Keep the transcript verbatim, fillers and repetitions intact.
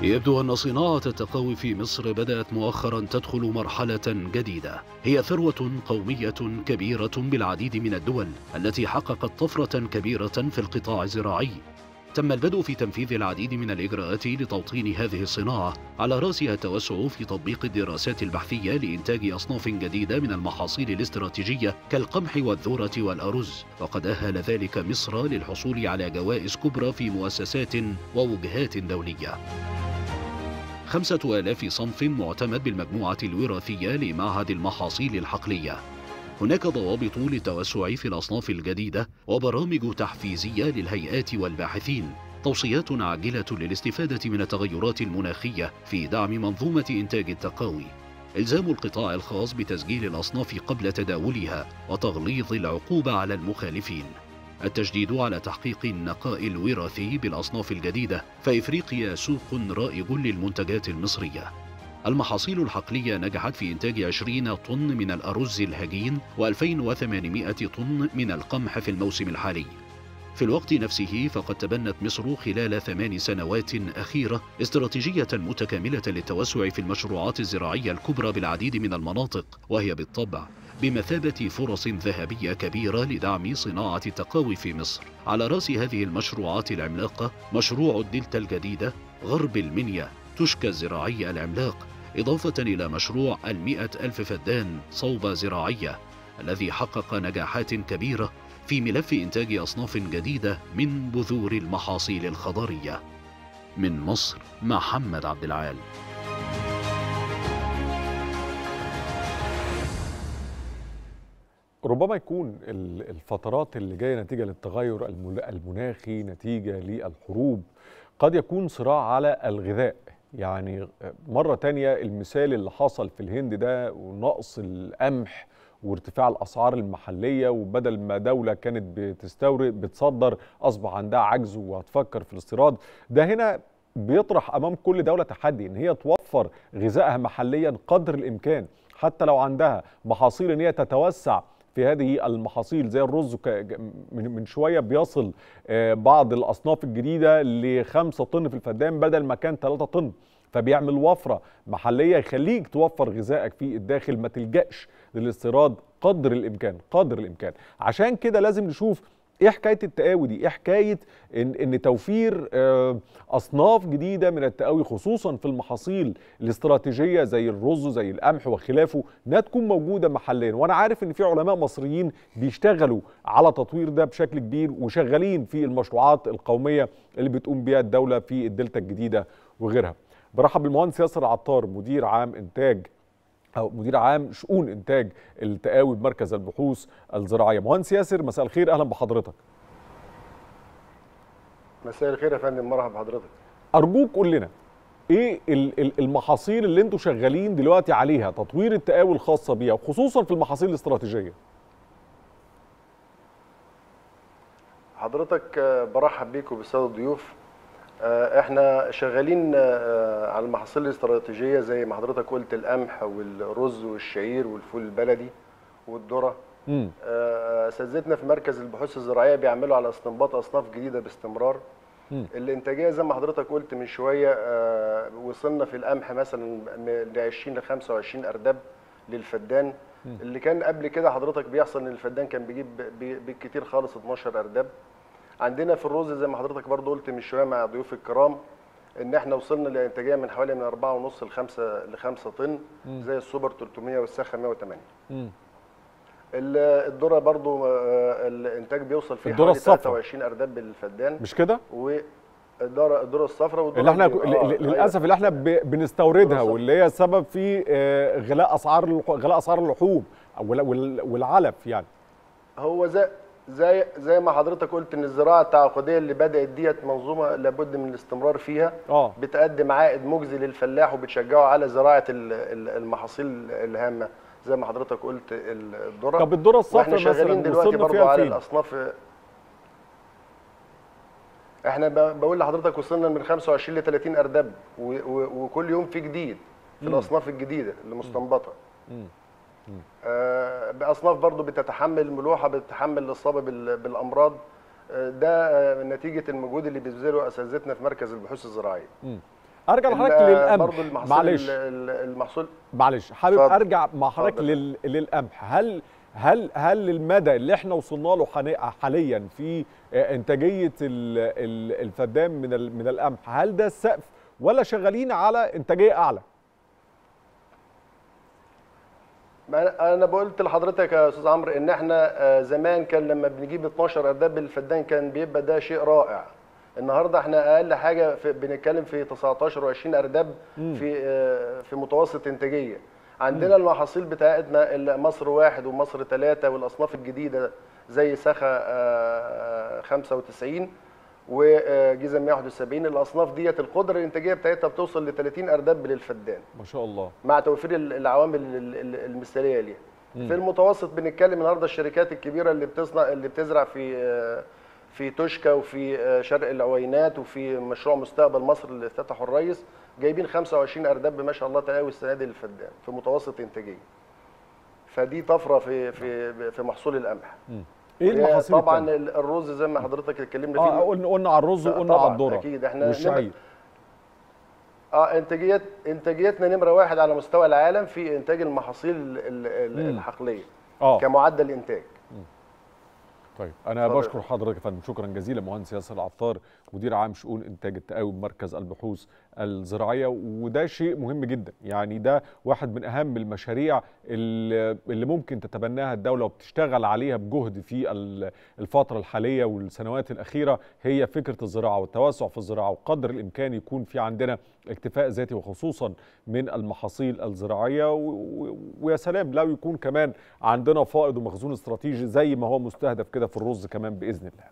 يبدو أن صناعة التقاوي في مصر بدأت مؤخرا تدخل مرحلة جديدة، هي ثروة قومية كبيرة بالعديد من الدول التي حققت طفرة كبيرة في القطاع الزراعي. تم البدء في تنفيذ العديد من الإجراءات لتوطين هذه الصناعة، على رأسها التوسع في تطبيق الدراسات البحثية لإنتاج أصناف جديدة من المحاصيل الاستراتيجية كالقمح والذرة والأرز، وقد أهل ذلك مصر للحصول على جوائز كبرى في مؤسسات ووجهات دولية. خمسة آلاف صنف معتمد بالمجموعة الوراثية لمعهد المحاصيل الحقلية. هناك ضوابط للتوسع في الأصناف الجديدة وبرامج تحفيزية للهيئات والباحثين، توصيات عاجلة للاستفادة من التغيرات المناخية في دعم منظومة إنتاج التقاوي، إلزام القطاع الخاص بتسجيل الأصناف قبل تداولها وتغليظ العقوبة على المخالفين، التشديد على تحقيق النقاء الوراثي بالأصناف الجديدة، فإفريقيا سوق رائج للمنتجات المصرية. المحاصيل الحقلية نجحت في إنتاج عشرين طن من الأرز الهجين وألفين وثمانمائة طن من القمح في الموسم الحالي. في الوقت نفسه فقد تبنت مصر خلال ثمان سنوات أخيرة استراتيجية متكاملة للتوسع في المشروعات الزراعية الكبرى بالعديد من المناطق، وهي بالطبع بمثابة فرص ذهبية كبيرة لدعم صناعة التقاوي في مصر. على رأس هذه المشروعات العملاقة مشروع الدلتا الجديدة غرب المنيا تشكى الزراعي العملاق، إضافة إلى مشروع المئة ألف فدان صوبة زراعية الذي حقق نجاحات كبيرة في ملف إنتاج أصناف جديدة من بذور المحاصيل الخضرية. من مصر محمد عبد العال. ربما يكون الفترات اللي جايه نتيجه للتغير المناخي، نتيجه للحروب، قد يكون صراع على الغذاء. يعني مرة تانية المثال اللي حصل في الهند ده ونقص القمح وارتفاع الأسعار المحلية، وبدل ما دولة كانت بتستورد بتصدر أصبح عندها عجز وهتفكر في الاستيراد. ده هنا بيطرح أمام كل دولة تحدي إن هي توفر غذائها محليا قدر الإمكان، حتى لو عندها محاصيل إن هي تتوسع في هذه المحاصيل زي الرز. من شوية بيصل بعض الأصناف الجديدة لخمسة طن في الفدان بدل ما كان ثلاثة طن، فبيعمل وفرة محلية يخليك توفر غذائك في الداخل، ما تلجأش للاستيراد قدر الإمكان قدر الإمكان. عشان كده لازم نشوف ايه حكايه التقاوي دي، ايه حكايه ان ان توفير اصناف جديده من التقاوي خصوصا في المحاصيل الاستراتيجيه زي الرز زي القمح وخلافه انها تكون موجوده محليا. وانا عارف ان في علماء مصريين بيشتغلوا على تطوير ده بشكل كبير وشغالين في المشروعات القوميه اللي بتقوم بها الدوله في الدلتا الجديده وغيرها. برحب بالمهندس ياسر عطار، مدير عام انتاج أو مدير عام شؤون إنتاج التقاوي بمركز البحوث الزراعية. مهندس ياسر مساء الخير، أهلا بحضرتك. مساء الخير يا فندم، مرحبا بحضرتك. أرجوك قول لنا إيه المحاصيل اللي أنتوا شغالين دلوقتي عليها تطوير التقاوي الخاصة بيها وخصوصا في المحاصيل الاستراتيجية. حضرتك برحب بيك وبالسادة الضيوف. احنا شغالين على المحاصيل الاستراتيجيه زي ما حضرتك قلت، القمح والرز والشعير والفول البلدي والذره. اساتذتنا في مركز البحوث الزراعيه بيعملوا على استنباط اصناف جديده باستمرار. م. الانتاجيه زي ما حضرتك قلت من شويه، وصلنا في القمح مثلا ل عشرين ل خمسة وعشرين ارداب للفدان، م. اللي كان قبل كده حضرتك بيحصل ان الفدان كان بيجيب بالكتير خالص اتناشر ارداب. عندنا في الرز زي ما حضرتك برضو قلت من شويه مع ضيوف الكرام ان احنا وصلنا لانتاجيه من حوالي من أربعة ونص لخمسة لخمسة طن، م. زي السوبر ثلاثمائة والساخه مائة وثمانية. الذره برضو الانتاج بيوصل فيه حوالي ثلاثة وعشرين ارداب بالفدان، مش كده؟ والذره الذره الصفراء اللي احنا آه للاسف اللي احنا بنستوردها واللي هي سبب في غلاء اسعار غلاء اسعار اللحوم والعلف. يعني هو زي زي زي ما حضرتك قلت ان الزراعه التعاقديه اللي بدات ديت منظومه لابد من الاستمرار فيها. اه بتقدم عائد مجزي للفلاح وبتشجعه على زراعه المحاصيل الهامه زي ما حضرتك قلت الذره. طب الذره الصفراء مثلا احنا شغالين دلوقتي برضه على الاصناف. احنا بقول لحضرتك وصلنا من خمسة وعشرين ل ثلاثين ارداب، وكل يوم في جديد في م. الاصناف الجديده اللي مستنبطه. م. آه باصناف برضو بتتحمل الملوحه، بتتحمل الاصابه بالامراض. آه ده آه نتيجه المجهود اللي بيبذله اساتذتنا في مركز البحوث الزراعيه. ارجع لحضرتك للقمح. برضه المحصول معلش المحصول معلش حابب فضل. ارجع مع حضرتك لل... للقمح. هل هل هل المدى اللي احنا وصلنا له حاليا في انتاجيه الفدان من من القمح، هل ده السقف ولا شغالين على انتاجيه اعلى؟ انا قلت لحضرتك يا استاذ عمرو ان احنا زمان كان لما بنجيب اتناشر ارداب بالفدان كان بيبقى ده شيء رائع. النهارده احنا اقل حاجه في بنتكلم في تسعتاشر وعشرين ارداب في في متوسط انتاجيه. عندنا المحاصيل بتاعتنا مصر واحد ومصر ثلاثة والاصناف الجديده زي سخا خمسة وتسعين وجيزه مية وواحد وسبعين، الاصناف ديت القدره الانتاجيه بتاعتها بتوصل ل ثلاثين ارداب للفدان ما شاء الله، مع توفير العوامل المثاليه ليها. في المتوسط بنتكلم النهارده الشركات الكبيره اللي بتصنع اللي بتزرع في في توشكا وفي شرق العوينات وفي مشروع مستقبل مصر اللي افتتحه الرئيس جايبين خمسة وعشرين ارداب ما شاء الله تقاوي السنه دي للفدان في متوسط انتاجيه. فدي طفره في في في محصول القمح. ايه المحاصيل طبعا التانية؟ الرز زي ما حضرتك اتكلمنا فيه. اه قلنا قلنا على الرز وقلنا على الذره اكيد احنا والشعير. اه انتاجيات انتاجيتنا نمره واحد على مستوى العالم في انتاج المحاصيل الحقليه آه. كمعدل انتاج. مم. طيب انا صدر. بشكر حضرتك يا فندم، شكرا جزيلا. مهندس ياسر العطار مدير عام شؤون انتاج التقاوي بمركز البحوث الزراعيه، وده شيء مهم جدا، يعني ده واحد من اهم المشاريع اللي ممكن تتبناها الدوله وبتشتغل عليها بجهد في الفتره الحاليه والسنوات الاخيره، هي فكره الزراعه والتوسع في الزراعه، وقدر الامكان يكون في عندنا اكتفاء ذاتي وخصوصا من المحاصيل الزراعيه، ويا سلام لو يكون كمان عندنا فائض ومخزون استراتيجي زي ما هو مستهدف كده في الرز كمان باذن الله.